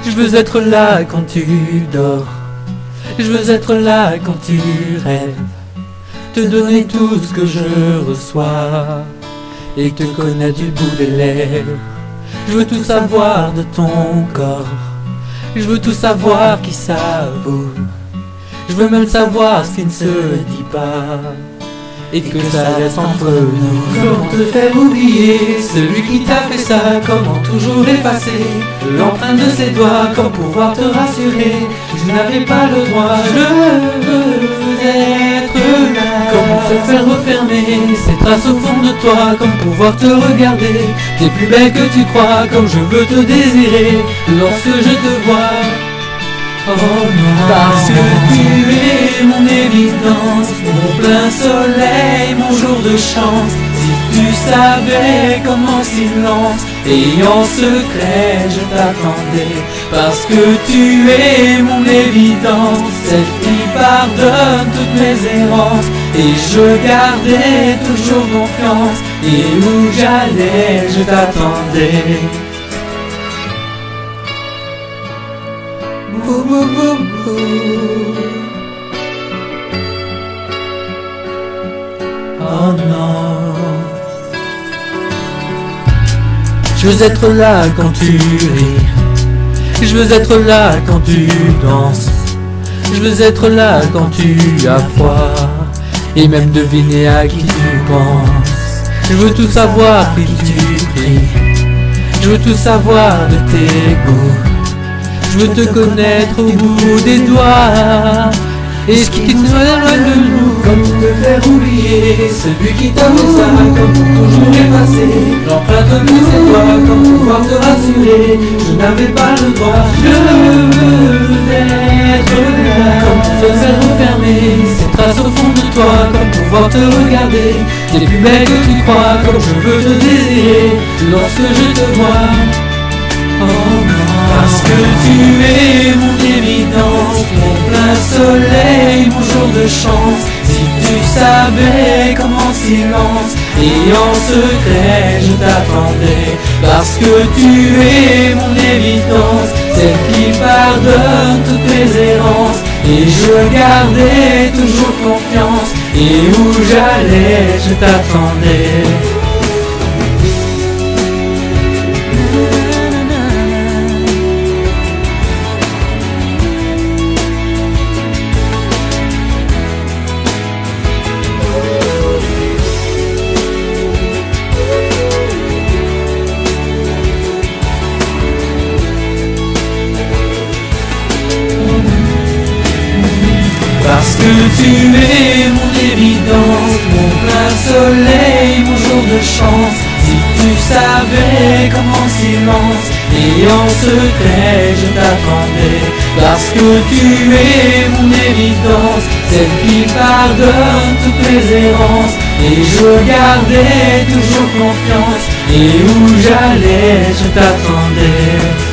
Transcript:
Je veux être là quand tu dors, je veux être là quand tu rêves, te donner tout ce que je reçois et te connaître du bout des lèvres. Je veux tout savoir de ton corps, je veux tout savoir qui ça vaut. Je veux même savoir ce qui ne se dit pas et que ça reste entre nous. Comment te faire oublier celui qui t'a fait ça? Comment toujours effacer l'empreinte de ses doigts? Comme pouvoir te rassurer, je n'avais pas le droit. Je veux être là. Comment te faire refermer ces traces au fond de toi? Comme pouvoir te regarder, t'es plus belle que tu crois. Comme je veux te désirer lorsque je te vois. Oh non, parce que tu es mon évidence, mon plein soleil, mon jour de chance. Si tu savais comme en silence et en secret je t'attendais. Parce que tu es mon évidence, celle qui pardonne toutes mes errances. Et je gardais toujours confiance, et où j'allais je t'attendais. Bou, bou, bou, bou. Oh non. Je veux être là quand tu ris, je veux être là quand tu danses, je veux être là quand tu as froid et même deviner à qui tu penses. Je veux tout savoir qui tu pries, je veux tout savoir de tes goûts. Je veux te connaître au bout des doigts et ce qui te soit loin de nous. Comme pour te faire oublier celui qui t'a fait ça. Comme pour toujours effacer l'empreinte de ses doigts. Comme pouvoir te rassurer, je n'avais pas le droit. Je veux être là. Comme pour te faire refermer ces traces au fond de toi. Comme pouvoir te regarder, t'es plus belle que tu crois. Comme je veux te désirer lorsque je te vois. Oh non. Parce que tu es mon évidence, mon plein soleil, mon jour de chance. Si tu savais comme en silence et en secret je t'attendais. Parce que tu es mon évidence, celle qui pardonne toutes mes errances. Et je gardais toujours confiance, et où j'allais je t'attendais. Parce que tu es mon évidence, mon plein soleil, mon jour de chance. Si tu savais comme en silence et en secret je t'attendais. Parce que tu es mon évidence, celle qui pardonne toutes mes errances. Et je gardais toujours confiance, et où j'allais je t'attendais.